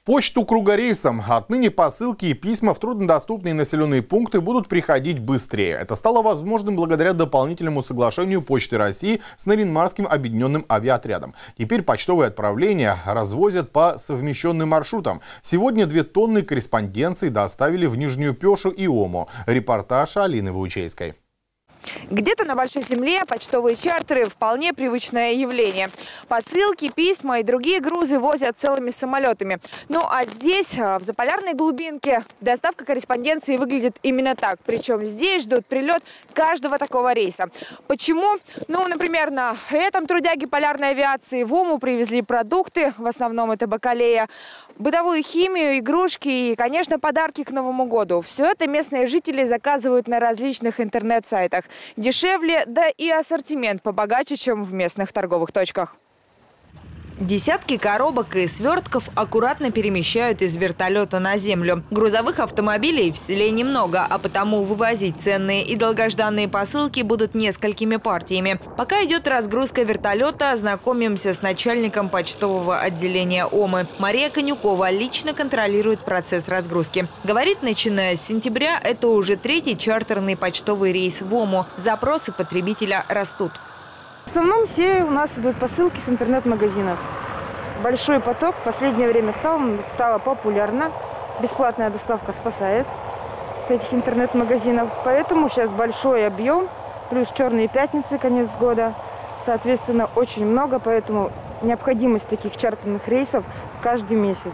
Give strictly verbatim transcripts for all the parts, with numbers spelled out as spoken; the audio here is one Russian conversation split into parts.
Почту кругорейсом. Отныне посылки и письма в труднодоступные населенные пункты будут приходить быстрее. Это стало возможным благодаря дополнительному соглашению Почты России с Нарьян-Марским объединенным авиаотрядом. Теперь почтовые отправления развозят по совмещенным маршрутам. Сегодня две тонны корреспонденции доставили в Нижнюю Пёшу и Ому. Репортаж Алины Ваучейской. Где-то на Большой Земле почтовые чартеры – вполне привычное явление. Посылки, письма и другие грузы возят целыми самолетами. Ну а здесь, в заполярной глубинке, доставка корреспонденции выглядит именно так. Причем здесь ждут прилет каждого такого рейса. Почему? Ну, например, на этом трудяге полярной авиации в Ому привезли продукты, в основном это бакалея, бытовую химию, игрушки и, конечно, подарки к Новому году. Все это местные жители заказывают на различных интернет-сайтах. Дешевле, да и ассортимент побогаче, чем в местных торговых точках. Десятки коробок и свертков аккуратно перемещают из вертолета на землю. Грузовых автомобилей в селе немного, а потому вывозить ценные и долгожданные посылки будут несколькими партиями. Пока идет разгрузка вертолета, ознакомимся с начальником почтового отделения Омы. Мария Конюкова лично контролирует процесс разгрузки. Говорит, начиная с сентября, это уже третий чартерный почтовый рейс в Ому. Запросы потребителя растут. В основном все у нас идут посылки с интернет-магазинов. Большой поток в последнее время стал, стало популярно. Бесплатная доставка спасает с этих интернет-магазинов. Поэтому сейчас большой объем, плюс черные пятницы, конец года. Соответственно, очень много, поэтому необходимость таких чартерных рейсов каждый месяц.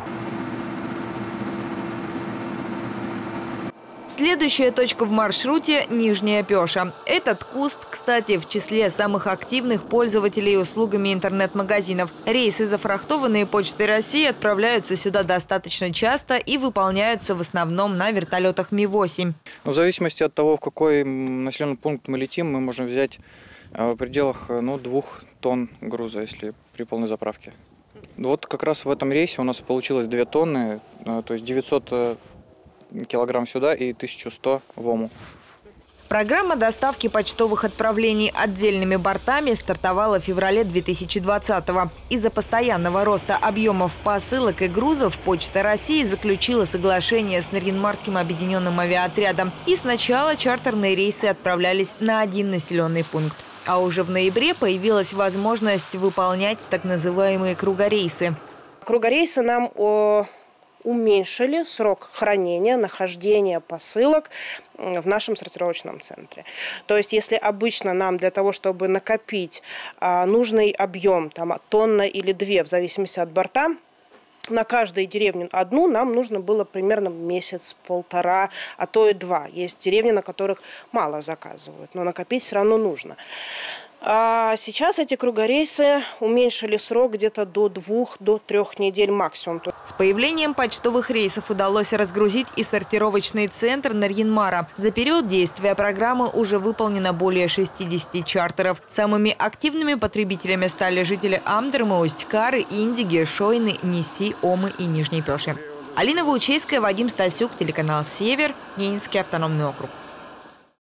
Следующая точка в маршруте – Нижняя Пёша. Этот куст, кстати, в числе самых активных пользователей услугами интернет-магазинов. Рейсы, зафрахтованные Почтой России, отправляются сюда достаточно часто и выполняются в основном на вертолетах Ми восемь. В зависимости от того, в какой населенный пункт мы летим, мы можем взять в пределах ну, двух тонн груза, если при полной заправке. Вот как раз в этом рейсе у нас получилось две тонны, то есть девятьсот килограмм сюда и тысяча сто в Ому. Программа доставки почтовых отправлений отдельными бортами стартовала в феврале две тысячи двадцатого. Из-за постоянного роста объемов посылок и грузов Почта России заключила соглашение с Нарьян-Марским объединенным авиаотрядом. И сначала чартерные рейсы отправлялись на один населенный пункт. А уже в ноябре появилась возможность выполнять так называемые кругорейсы. Кругорейсы нам о... уменьшили срок хранения, нахождения посылок в нашем сортировочном центре. То есть, если обычно нам для того, чтобы накопить а, нужный объем, там, тонна или две, в зависимости от борта, на каждую деревню одну нам нужно было примерно месяц, полтора, а то и два. Есть деревни, на которых мало заказывают, но накопить все равно нужно. А сейчас эти кругорейсы уменьшили срок где-то до двух, до трех недель максимум. С появлением почтовых рейсов удалось разгрузить и сортировочный центр Нарьян-Мара. За период действия программы уже выполнено более шестидесяти чартеров. Самыми активными потребителями стали жители Амдерма, Усть-Кары, Индиги, Шойны, Неси, Омы и Нижней Пёши. Алина Ваучейская, Вадим Стасюк, телеканал «Север», Ненецкий автономный округ.